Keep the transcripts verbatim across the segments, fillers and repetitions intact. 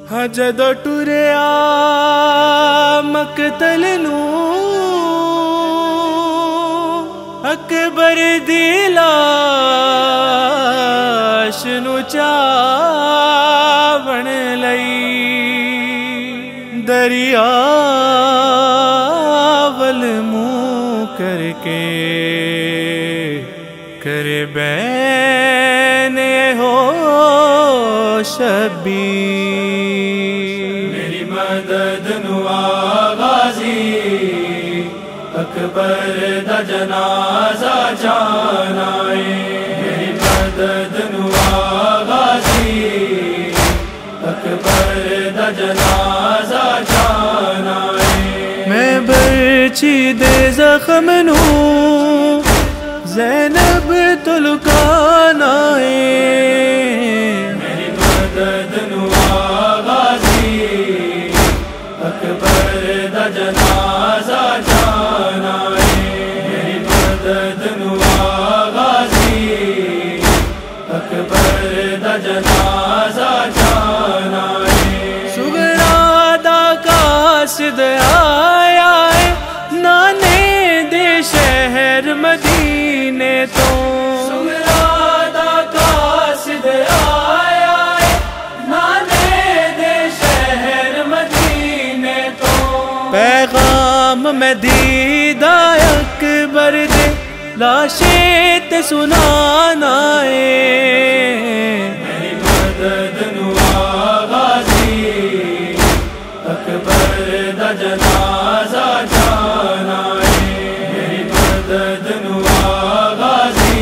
ہاں جدو ٹریا مقتل نو اکبر دی لاش نو چاون لئی دریا ول منہ کر کے کر بین ہو شبیر میری مدد نوا غازی اکبر دا جنازہ جانا ہے میری مدد نوا غازی اکبر دا جنازہ جانا ہے میں برچی دے زخم نو زینب تو لکانا ہے میری مدد نوا غازی اکبر دا جنازہ جانا ہے میری مدد نوا غازی اکبر دا جنازہ جانا ہے سغرا دا قاصد آیا ہے نانے دے شہر مدینے تو سغرا دا قاصد آیا ہے نانے دے شہر مدینے تو پیغام میں دیدہ اکبر دے لاشیں تے سنانا ہے میری مدد نوا غازی اکبر دا جنازہ جانا ہے میری مدد نوا غازی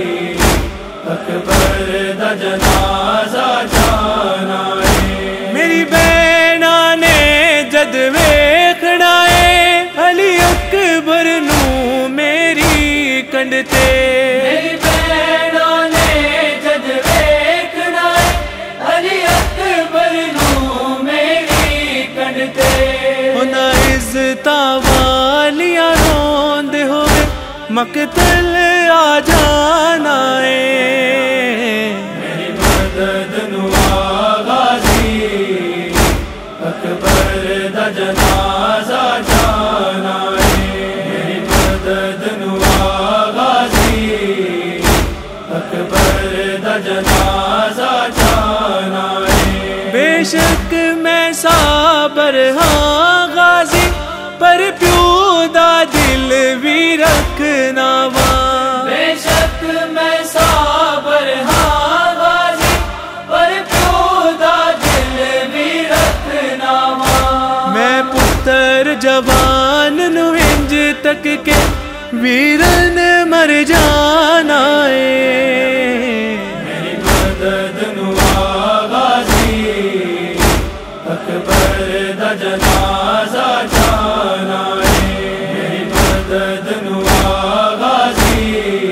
اکبر دا جنازہ جانا ہے میری بہنا نے جد ویکھنا ہے علی اکبر نو میری کنڈتے میری بہنوں نے جد ویکھنا ہے علی اکبر نو میری کنڈتے انہاں عزتاں والیاں روندے ہوئے مقتل آ جانا ہے میری مدد نوا غازی اکبر دا جنازہ جانا ہے میری مدد نوا غازی اکبر دا جنازہ جانا ہے بے شک میں صابر ہاں غازی پر پیو دا دل بھی رکھنا وا بے شک میں صابر ہاں غازی پر پیو دا دل بھی رکھنا وا میں پتر جوان نو انج تک کے ویرن مر جانا ہے میری مدد نوا غازی اکبر دا جنازہ جانا ہے میری مدد نوا غازی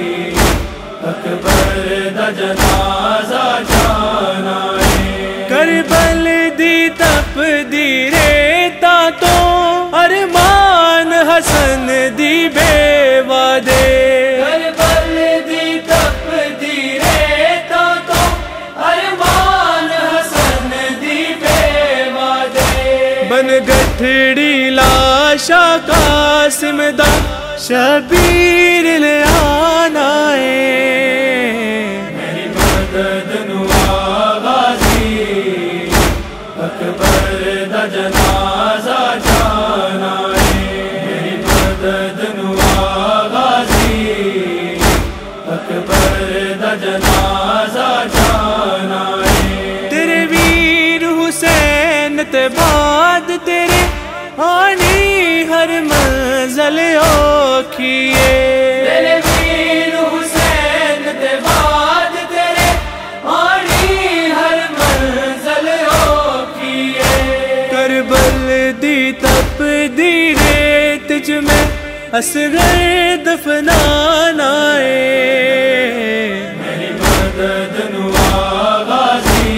اکبر دا جنازہ جانا ہے کربل دی تپ دی ریتا تو ارمان حسن دی بے وعدے کربل دی تپ دی ریتا تو ارمان حسن دی بے وعدے بن گٹھڑی لاشا قاسم دا شبیر لے آنا ہے میری مدد نوا غازی اکبر دا جنازہ جانا ہے میری مدد نوا غازی اکبر دا جنازہ جانا ہے تیرے ویر حسین تے بعد تیرے آنی ہر منزل اوکھیے تیرے ویر حسین تے بعد تیرے آنی ہر منزل اوکھیے کربل دی تپ دی ریت چ میں اصغر دفنانا ہے میری مدد نوا غازی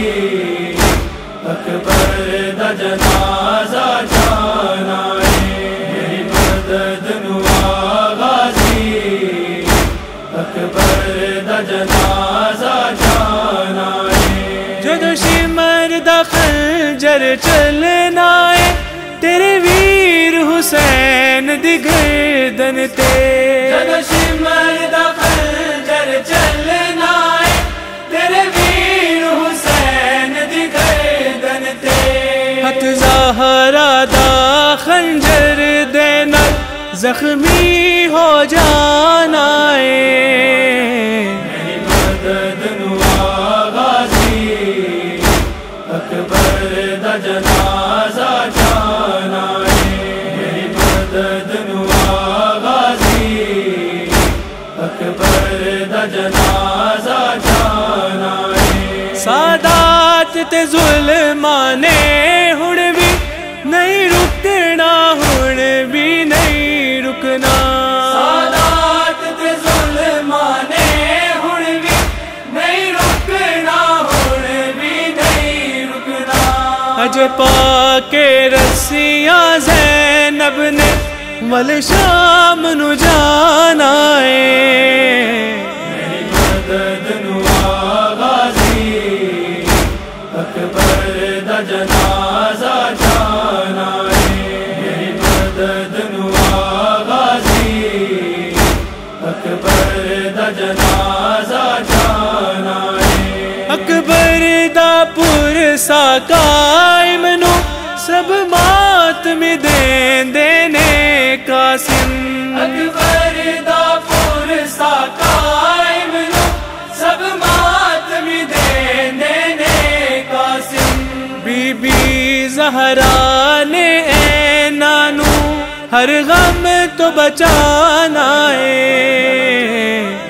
اکبر دا جنازہ جانا ہے میری مدد نوا غازی اکبر دا جنازہ جانا ہے جدو شمر دا خنجر خنجر چلنا ہے تیرے ویر حسین دی گردن تے جنشی مردا خنجر چلنا ہے تیرے ویر حسین دی گردن تے ہتھ زہرا دا خنجر دینا زخمی ہو جانا ہے میری مدد نوا غازی اکبر دا جنازہ جانا ہے میری مدد نوا غازی اکبر دا جنازہ جانا ہے سادات تے ظلمانے ہن بھی نہیں رکنا ہن بھی نہیں رکنا سادات تے ظلمانے ہن بھی نہیں رکنا ہن بھی نہیں رکنا اج پا کے رسیاں زینب نے ول شام نو جانا ہے میری مدد نوا غازی اکبر دا جنازہ جانا ہے میری مدد نوا غازی اکبر دا جنازہ جانا ہے اکبر دا پرسا قائم نو سب ماتم دین دینے قاسم اکبر دا پرسا قائم نو سب ماتم دین دینے قاسم بی بی زہرا نے اے نانو ہر غم تو بچانا ہے